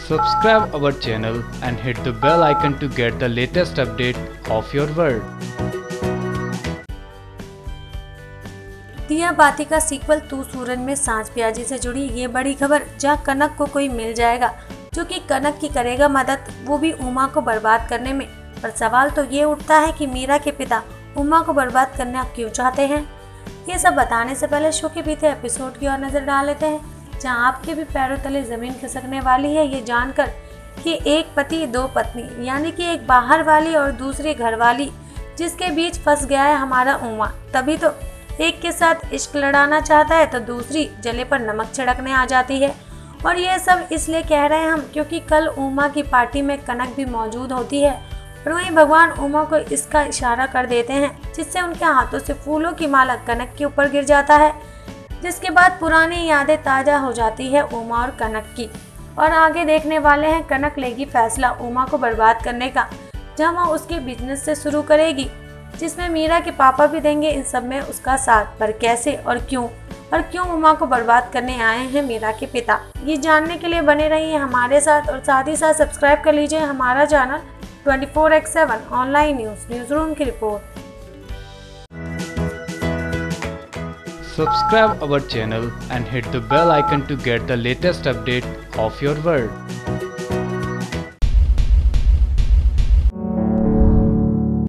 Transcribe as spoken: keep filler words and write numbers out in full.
Subscribe our channel and hit the bell icon to get the latest update of your world. दिया बाती का sequel तू सूरज में सांझ प्याजी से जुड़ी ये बड़ी खबर, जहां कनक को कोई मिल जाएगा जो कि कनक की करेगा मदद, वो भी उमा को बर्बाद करने में। पर सवाल तो ये उठता है कि मीरा के पिता उमा को बर्बाद करना क्यों चाहते हैं। ये सब बताने से पहले शो के बीते एपिसोड की ओर नजर डाल लेते हैं, जहां आपके भी पैरों तले जमीन खिसकने वाली है ये जानकर कि एक पति दो पत्नी यानी कि एक बाहर वाली और दूसरी घर वाली जिसके बीच फंस गया है हमारा उमा। तभी तो एक के साथ इश्क लड़ाना चाहता है तो दूसरी जले पर नमक छिड़कने आ जाती है। और ये सब इसलिए कह रहे हैं हम क्योंकि कल उमा की पार्टी में कनक भी मौजूद होती है और वहीं भगवान उमा को इसका इशारा कर देते हैं, जिससे उनके हाथों से फूलों की माला कनक के ऊपर गिर जाता है, जिसके बाद पुरानी यादें ताज़ा हो जाती है उमा और कनक की। और आगे देखने वाले हैं कनक लेगी फैसला उमा को बर्बाद करने का, जहां वह उसके बिजनेस से शुरू करेगी, जिसमें मीरा के पापा भी देंगे इन सब में उसका साथ। पर कैसे और क्यों और क्यों उमा को बर्बाद करने आए हैं मीरा के पिता, ये जानने के लिए बने रहिए हमारे साथ और साथ ही साथ सब्सक्राइब कर लीजिए हमारा channel twenty four by seven online news news room की रिपोर्ट। Subscribe our channel and hit the bell icon to get the latest update of your world.